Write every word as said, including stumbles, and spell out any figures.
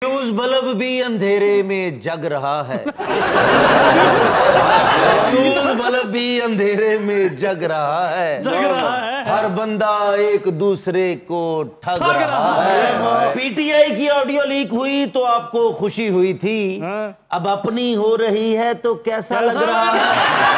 Fuse bulb भी अंधेरे में जग रहा है। फ्यूज बल्ब भी अंधेरे में जग रहा है, जग रहा है। हर बंदा एक दूसरे को ठग रहा है। पीटीआई की ऑडियो लीक हुई तो आपको खुशी हुई थी, अब अपनी हो रही है तो कैसा लग रहा है?